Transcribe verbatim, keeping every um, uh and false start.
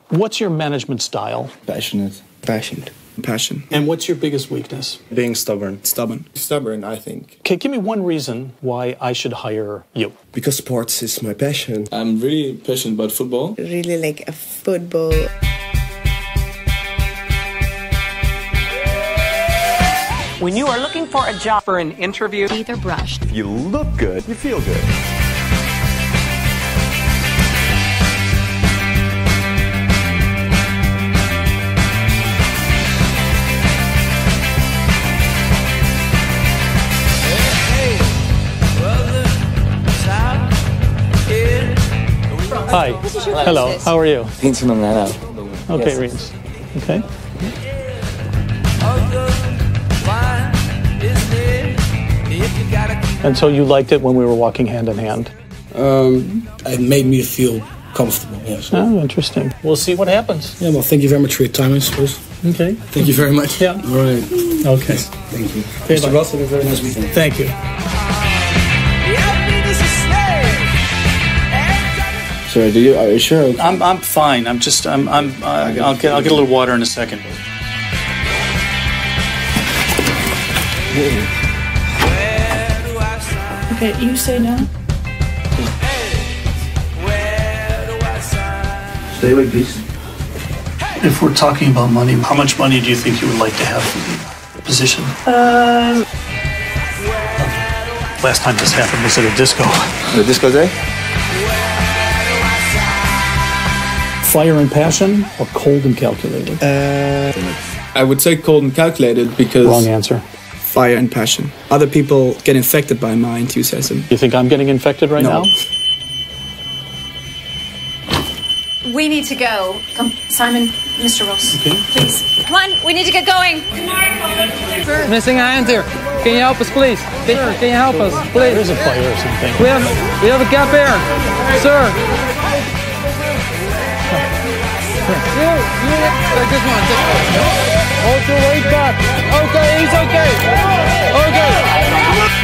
What's your management style? Passionate. Passionate. Passion. And what's your biggest weakness? Being stubborn. Stubborn. Stubborn, I think. Okay, give me one reason why I should hire you. Because sports is my passion. I'm really passionate about football. Really like a football. When you are looking for a job for an interview, teeth are brushed. If you look good, you feel good. Hi. Hello. How are you? Fenomenal. Okay, Yes. Reens. Okay. And so you liked it when we were walking hand in hand? Um, it made me feel comfortable, yes. Oh, interesting. We'll see what happens. Yeah, well, thank you very much for your time, I suppose. Okay. Thank you very much. Yeah. All right. Okay. Thank you. Okay, Mister bye. Ross, have a very nice weekend. Thank you. Sorry, do you, are you sure? I'm I'm fine. I'm just I'm I'm uh, I'll get I'll get a little water in a second. Okay, you say no. Stay away, please. If we're talking about money, how much money do you think you would like to have for the position? Um. Last time this happened was at a disco. The disco day? Fire and passion or cold and calculated? Uh, I would say cold and calculated because Wrong answer. fire and passion. Other people get infected by my enthusiasm. You think I'm getting infected right No. now? We need to go. Come, Simon, Mister Ross, Okay. please. Come on, we need to get going. Missing a hand here. Can you help us, please? Can, can you help us, please? There's a fire or something. We have we have a gap here, sir. You, you, uh, this one, this one. Hold your weight back. Okay, he's okay. Okay.